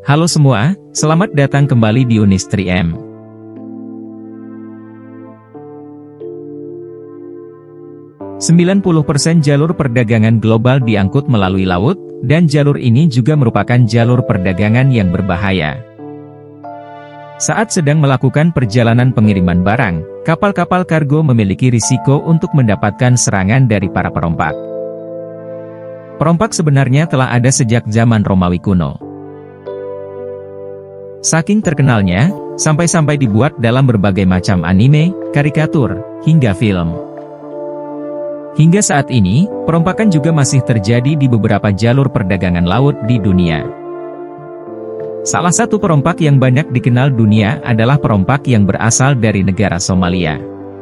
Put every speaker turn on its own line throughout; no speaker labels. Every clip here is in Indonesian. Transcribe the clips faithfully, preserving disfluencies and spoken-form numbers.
Halo semua, selamat datang kembali di Unis tiga M. sembilan puluh persen jalur perdagangan global diangkut melalui laut, dan jalur ini juga merupakan jalur perdagangan yang berbahaya. Saat sedang melakukan perjalanan pengiriman barang, kapal-kapal kargo memiliki risiko untuk mendapatkan serangan dari para perompak. Perompak sebenarnya telah ada sejak zaman Romawi kuno. Saking terkenalnya, sampai-sampai dibuat dalam berbagai macam anime, karikatur, hingga film. Hingga saat ini, perompakan juga masih terjadi di beberapa jalur perdagangan laut di dunia. Salah satu perompak yang banyak dikenal dunia adalah perompak yang berasal dari negara Somalia.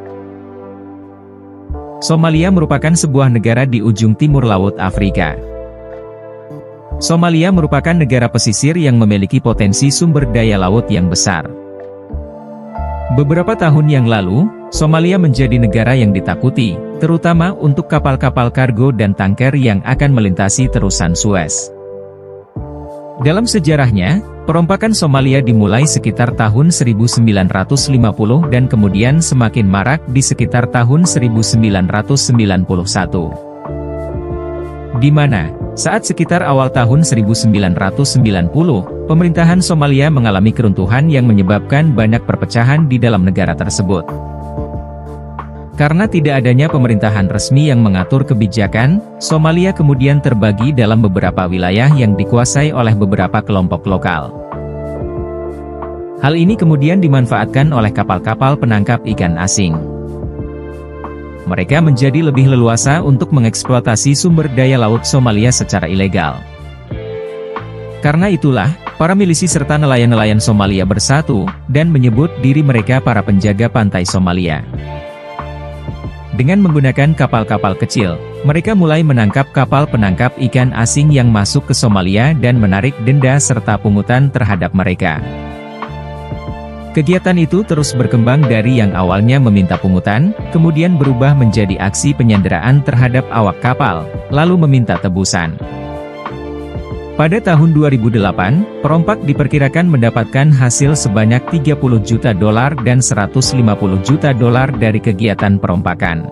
Somalia merupakan sebuah negara di ujung timur Laut Afrika. Somalia merupakan negara pesisir yang memiliki potensi sumber daya laut yang besar. Beberapa tahun yang lalu, Somalia menjadi negara yang ditakuti, terutama untuk kapal-kapal kargo dan tanker yang akan melintasi terusan Suez. Dalam sejarahnya, perompakan Somalia dimulai sekitar tahun seribu sembilan ratus lima puluh dan kemudian semakin marak di sekitar tahun seribu sembilan ratus sembilan puluh satu. Di mana, saat sekitar awal tahun seribu sembilan ratus sembilan puluh, pemerintahan Somalia mengalami keruntuhan yang menyebabkan banyak perpecahan di dalam negara tersebut. Karena tidak adanya pemerintahan resmi yang mengatur kebijakan, Somalia kemudian terbagi dalam beberapa wilayah yang dikuasai oleh beberapa kelompok lokal. Hal ini kemudian dimanfaatkan oleh kapal-kapal penangkap ikan asing. Mereka menjadi lebih leluasa untuk mengeksploitasi sumber daya laut Somalia secara ilegal. Karena itulah, para milisi serta nelayan-nelayan Somalia bersatu, dan menyebut diri mereka para penjaga pantai Somalia. Dengan menggunakan kapal-kapal kecil, mereka mulai menangkap kapal penangkap ikan asing yang masuk ke Somalia dan menarik denda serta pungutan terhadap mereka. Kegiatan itu terus berkembang dari yang awalnya meminta pungutan, kemudian berubah menjadi aksi penyanderaan terhadap awak kapal, lalu meminta tebusan. Pada tahun dua ribu delapan, perompak diperkirakan mendapatkan hasil sebanyak tiga puluh juta dolar dan seratus lima puluh juta dolar dari kegiatan perompakan.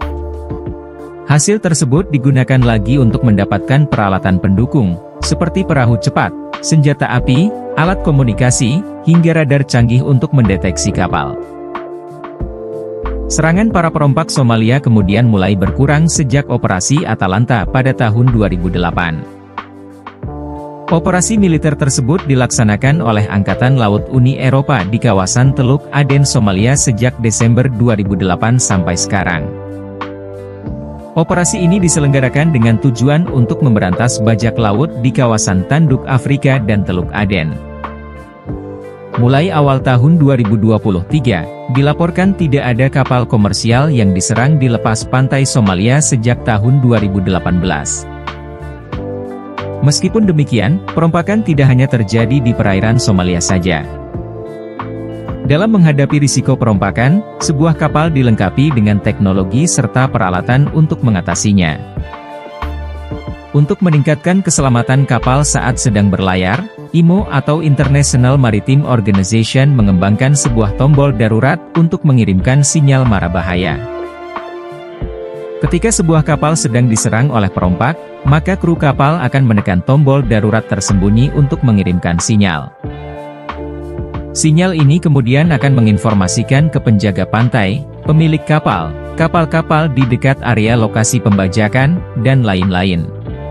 Hasil tersebut digunakan lagi untuk mendapatkan peralatan pendukung, seperti perahu cepat, senjata api, alat komunikasi, hingga radar canggih untuk mendeteksi kapal. Serangan para perompak Somalia kemudian mulai berkurang sejak Operasi Atalanta pada tahun dua ribu delapan. Operasi militer tersebut dilaksanakan oleh Angkatan Laut Uni Eropa di kawasan Teluk Aden, Somalia sejak Desember dua ribu delapan sampai sekarang. Operasi ini diselenggarakan dengan tujuan untuk memberantas bajak laut di kawasan Tanduk Afrika dan Teluk Aden. Mulai awal tahun dua ribu dua puluh tiga, dilaporkan tidak ada kapal komersial yang diserang di lepas pantai Somalia sejak tahun dua ribu delapan belas. Meskipun demikian, perompakan tidak hanya terjadi di perairan Somalia saja. Dalam menghadapi risiko perompakan, sebuah kapal dilengkapi dengan teknologi serta peralatan untuk mengatasinya. Untuk meningkatkan keselamatan kapal saat sedang berlayar, I M O atau International Maritime Organization mengembangkan sebuah tombol darurat untuk mengirimkan sinyal mara bahaya. Ketika sebuah kapal sedang diserang oleh perompak, maka kru kapal akan menekan tombol darurat tersembunyi untuk mengirimkan sinyal. Sinyal ini kemudian akan menginformasikan ke penjaga pantai, pemilik kapal, kapal-kapal di dekat area lokasi pembajakan, dan lain-lain.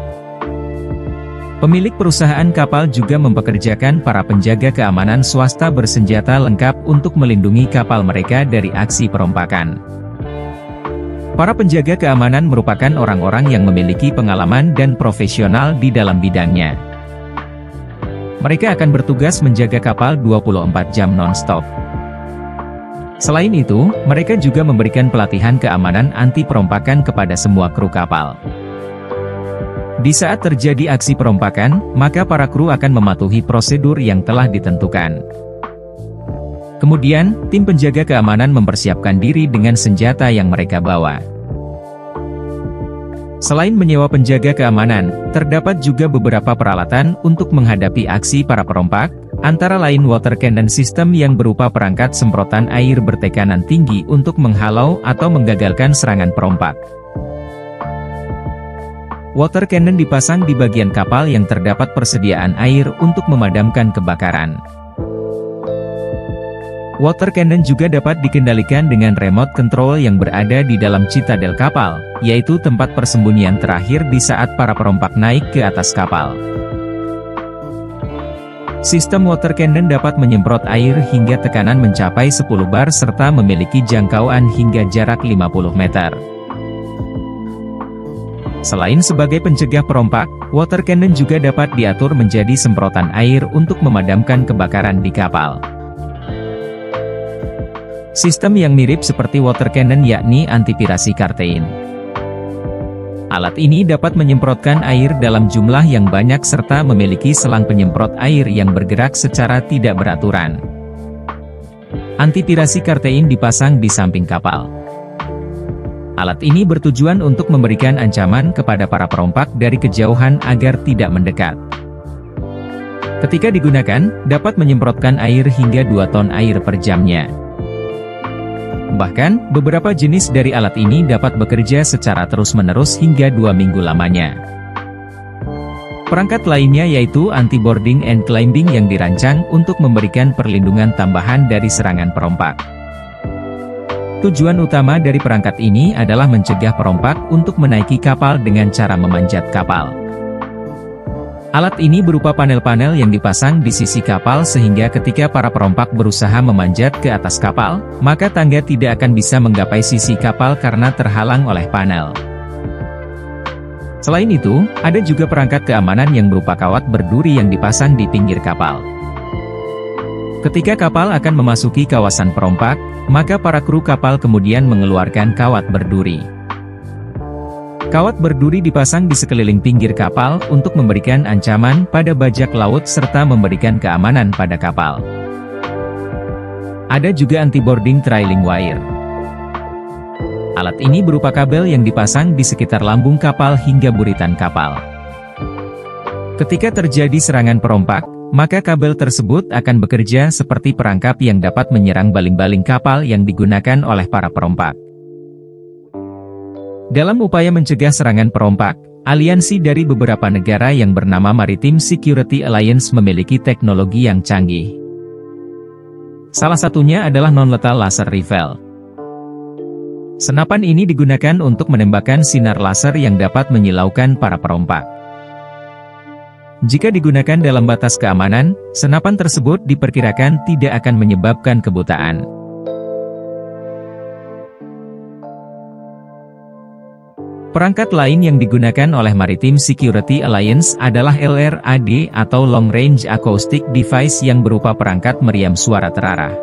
Pemilik perusahaan kapal juga mempekerjakan para penjaga keamanan swasta bersenjata lengkap untuk melindungi kapal mereka dari aksi perompakan. Para penjaga keamanan merupakan orang-orang yang memiliki pengalaman dan profesional di dalam bidangnya. Mereka akan bertugas menjaga kapal dua puluh empat jam non-stop. Selain itu, mereka juga memberikan pelatihan keamanan anti perompakan kepada semua kru kapal. Di saat terjadi aksi perompakan, maka para kru akan mematuhi prosedur yang telah ditentukan. Kemudian, tim penjaga keamanan mempersiapkan diri dengan senjata yang mereka bawa. Selain menyewa penjaga keamanan, terdapat juga beberapa peralatan untuk menghadapi aksi para perompak, antara lain water cannon system yang berupa perangkat semprotan air bertekanan tinggi untuk menghalau atau menggagalkan serangan perompak. Water cannon dipasang di bagian kapal yang terdapat persediaan air untuk memadamkan kebakaran. Water cannon juga dapat dikendalikan dengan remote control yang berada di dalam citadel kapal, yaitu tempat persembunyian terakhir di saat para perompak naik ke atas kapal. Sistem water cannon dapat menyemprot air hingga tekanan mencapai sepuluh bar serta memiliki jangkauan hingga jarak lima puluh meter. Selain sebagai pencegah perompak, water cannon juga dapat diatur menjadi semprotan air untuk memadamkan kebakaran di kapal. Sistem yang mirip seperti water cannon yakni antipirasi kartein. Alat ini dapat menyemprotkan air dalam jumlah yang banyak serta memiliki selang penyemprot air yang bergerak secara tidak beraturan. Antipirasi kartein dipasang di samping kapal. Alat ini bertujuan untuk memberikan ancaman kepada para perompak dari kejauhan agar tidak mendekat. Ketika digunakan, dapat menyemprotkan air hingga dua ton air per jamnya. Bahkan, beberapa jenis dari alat ini dapat bekerja secara terus-menerus hingga dua minggu lamanya. Perangkat lainnya yaitu anti-boarding and climbing yang dirancang untuk memberikan perlindungan tambahan dari serangan perompak. Tujuan utama dari perangkat ini adalah mencegah perompak untuk menaiki kapal dengan cara memanjat kapal. Alat ini berupa panel-panel yang dipasang di sisi kapal sehingga ketika para perompak berusaha memanjat ke atas kapal, maka tangga tidak akan bisa menggapai sisi kapal karena terhalang oleh panel. Selain itu, ada juga perangkat keamanan yang berupa kawat berduri yang dipasang di pinggir kapal. Ketika kapal akan memasuki kawasan perompak, maka para kru kapal kemudian mengeluarkan kawat berduri. Kawat berduri dipasang di sekeliling pinggir kapal untuk memberikan ancaman pada bajak laut serta memberikan keamanan pada kapal. Ada juga anti-boarding trailing wire. Alat ini berupa kabel yang dipasang di sekitar lambung kapal hingga buritan kapal. Ketika terjadi serangan perompak, maka kabel tersebut akan bekerja seperti perangkap yang dapat menyerang baling-baling kapal yang digunakan oleh para perompak. Dalam upaya mencegah serangan perompak, aliansi dari beberapa negara yang bernama Maritime Security Alliance memiliki teknologi yang canggih. Salah satunya adalah non-lethal laser rifle. Senapan ini digunakan untuk menembakkan sinar laser yang dapat menyilaukan para perompak. Jika digunakan dalam batas keamanan, senapan tersebut diperkirakan tidak akan menyebabkan kebutaan. Perangkat lain yang digunakan oleh Maritime Security Alliance adalah L R A D atau Long Range Acoustic Device yang berupa perangkat meriam suara terarah.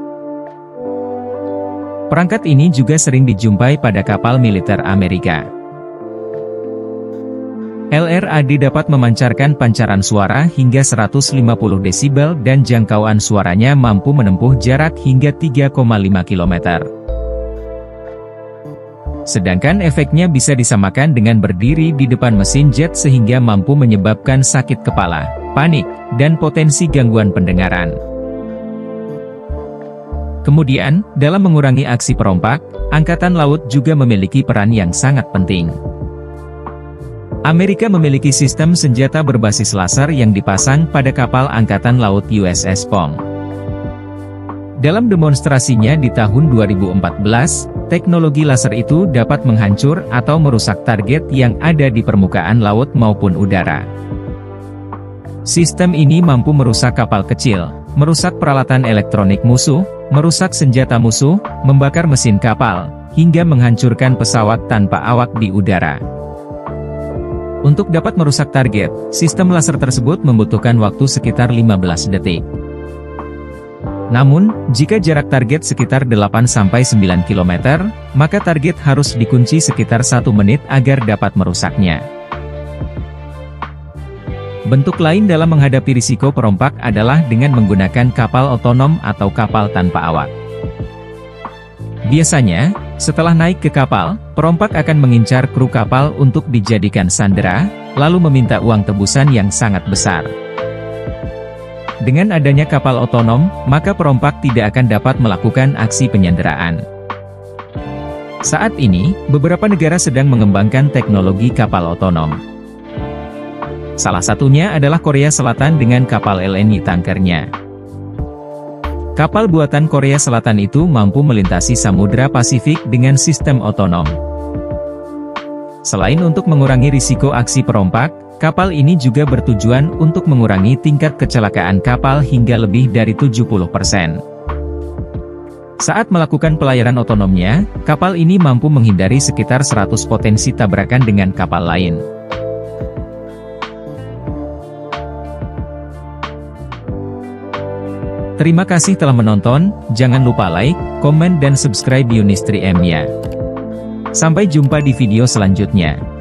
Perangkat ini juga sering dijumpai pada kapal militer Amerika. L R A D dapat memancarkan pancaran suara hingga seratus lima puluh desibel dan jangkauan suaranya mampu menempuh jarak hingga tiga koma lima kilometer. Sedangkan efeknya bisa disamakan dengan berdiri di depan mesin jet sehingga mampu menyebabkan sakit kepala, panik, dan potensi gangguan pendengaran. Kemudian, dalam mengurangi aksi perompak, Angkatan Laut juga memiliki peran yang sangat penting. Amerika memiliki sistem senjata berbasis laser yang dipasang pada kapal Angkatan Laut U S S Pong. Dalam demonstrasinya di tahun dua ribu empat belas, teknologi laser itu dapat menghancur atau merusak target yang ada di permukaan laut maupun udara. Sistem ini mampu merusak kapal kecil, merusak peralatan elektronik musuh, merusak senjata musuh, membakar mesin kapal, hingga menghancurkan pesawat tanpa awak di udara. Untuk dapat merusak target, sistem laser tersebut membutuhkan waktu sekitar lima belas detik. Namun, jika jarak target sekitar delapan sampai sembilan kilometer, maka target harus dikunci sekitar satu menit agar dapat merusaknya. Bentuk lain dalam menghadapi risiko perompak adalah dengan menggunakan kapal otonom atau kapal tanpa awak. Biasanya, Setelah naik ke kapal, perompak akan mengincar kru kapal untuk dijadikan sandera, lalu meminta uang tebusan yang sangat besar. Dengan adanya kapal otonom, maka perompak tidak akan dapat melakukan aksi penyanderaan. Saat ini, beberapa negara sedang mengembangkan teknologi kapal otonom. Salah satunya adalah Korea Selatan dengan kapal L N G tankernya. Kapal buatan Korea Selatan itu mampu melintasi Samudra Pasifik dengan sistem otonom. Selain untuk mengurangi risiko aksi perompak, kapal ini juga bertujuan untuk mengurangi tingkat kecelakaan kapal hingga lebih dari tujuh puluh persen. Saat melakukan pelayaran otonomnya, kapal ini mampu menghindari sekitar seratus potensi tabrakan dengan kapal lain. Terima kasih telah menonton, jangan lupa like, komen dan subscribe Yunistri M ya. Sampai jumpa di video selanjutnya.